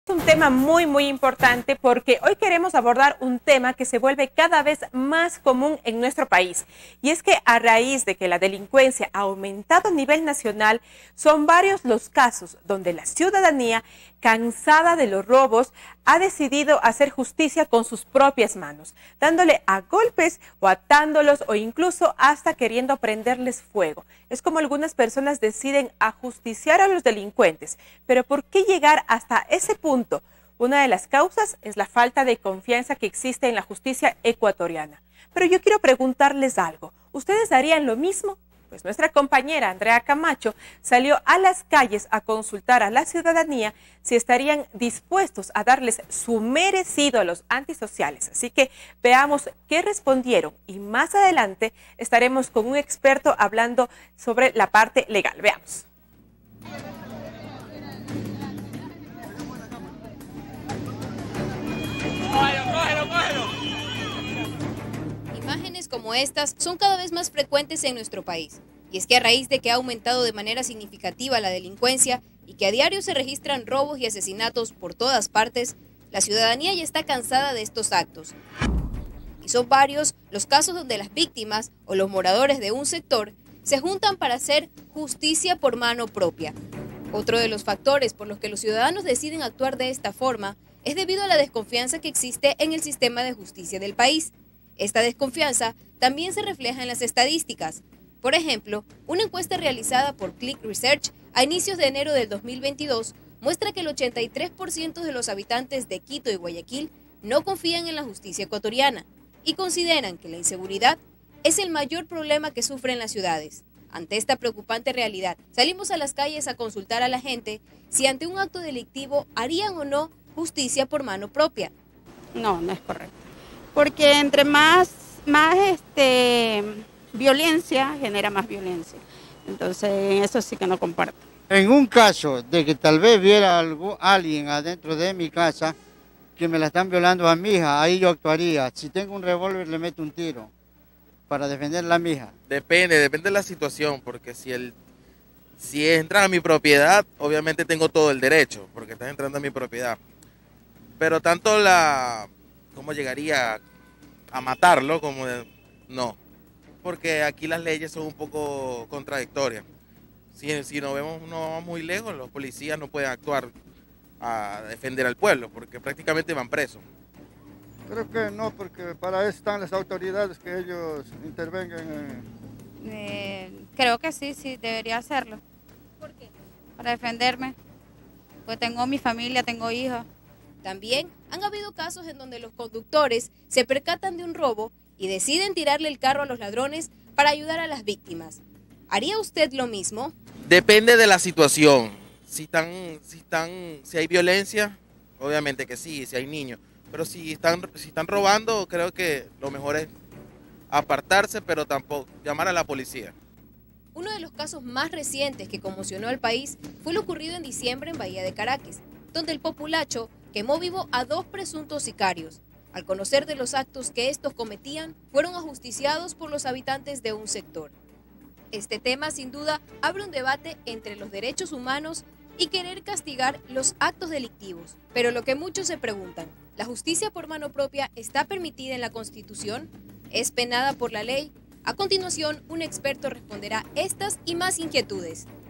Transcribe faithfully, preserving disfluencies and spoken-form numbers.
Es un tema muy muy importante porque hoy queremos abordar un tema que se vuelve cada vez más común en nuestro país, y es que a raíz de que la delincuencia ha aumentado a nivel nacional, son varios los casos donde la ciudadanía, cansada de los robos, ha decidido hacer justicia con sus propias manos, dándole a golpes o atándolos o incluso hasta queriendo prenderles fuego. Es como algunas personas deciden ajusticiar a los delincuentes, pero ¿por qué llegar hasta ese punto? Una de las causas es la falta de confianza que existe en la justicia ecuatoriana. Pero yo quiero preguntarles algo. ¿Ustedes harían lo mismo? Pues nuestra compañera Andrea Camacho salió a las calles a consultar a la ciudadanía si estarían dispuestos a darles su merecido a los antisociales. Así que veamos qué respondieron y más adelante estaremos con un experto hablando sobre la parte legal. Veamos. Imágenes como estas son cada vez más frecuentes en nuestro país. Y es que a raíz de que ha aumentado de manera significativa la delincuencia y que a diario se registran robos y asesinatos por todas partes, la ciudadanía ya está cansada de estos actos. Y son varios los casos donde las víctimas o los moradores de un sector se juntan para hacer justicia por mano propia. Otro de los factores por los que los ciudadanos deciden actuar de esta forma es debido a la desconfianza que existe en el sistema de justicia del país. Esta desconfianza también se refleja en las estadísticas. Por ejemplo, una encuesta realizada por Click Research a inicios de enero del dos mil veintidós muestra que el ochenta y tres por ciento de los habitantes de Quito y Guayaquil no confían en la justicia ecuatoriana y consideran que la inseguridad es el mayor problema que sufren las ciudades. Ante esta preocupante realidad, salimos a las calles a consultar a la gente si ante un acto delictivo harían o no justicia por mano propia. No, no es correcto. Porque entre más, más este, violencia, genera más violencia. Entonces, en eso sí que no comparto. En un caso de que tal vez viera algo, alguien adentro de mi casa que me la están violando a mi hija, ahí yo actuaría. Si tengo un revólver, le meto un tiro para defender a mi hija. Depende, depende de la situación, porque si el si entran a mi propiedad, obviamente tengo todo el derecho, porque estás entrando a mi propiedad. Pero tanto la... ¿Cómo llegaría a matarlo? Como de, no, porque aquí las leyes son un poco contradictorias. Si, si nos vemos, no vamos muy lejos, los policías no pueden actuar a defender al pueblo, porque prácticamente van presos. Creo que no, porque para eso están las autoridades, que ellos intervengan. En... Eh, creo que sí, sí, debería hacerlo. ¿Por qué? Para defenderme, pues tengo mi familia, tengo hijos. También han habido casos en donde los conductores se percatan de un robo y deciden tirarle el carro a los ladrones para ayudar a las víctimas. ¿Haría usted lo mismo? Depende de la situación. Si están, si están, si hay violencia, obviamente que sí, si hay niños. Pero si están, si están robando, creo que lo mejor es apartarse, pero tampoco llamar a la policía. Uno de los casos más recientes que conmocionó al país fue lo ocurrido en diciembre en Bahía de Caracas, donde el populacho quemó vivo a dos presuntos sicarios. Al conocer de los actos que estos cometían, fueron ajusticiados por los habitantes de un sector. Este tema, sin duda, abre un debate entre los derechos humanos y querer castigar los actos delictivos. Pero lo que muchos se preguntan, ¿la justicia por mano propia está permitida en la Constitución? ¿Es penada por la ley? A continuación, un experto responderá estas y más inquietudes.